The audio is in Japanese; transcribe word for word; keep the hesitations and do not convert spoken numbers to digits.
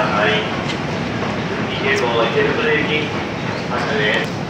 さい。急行池袋行き発車です。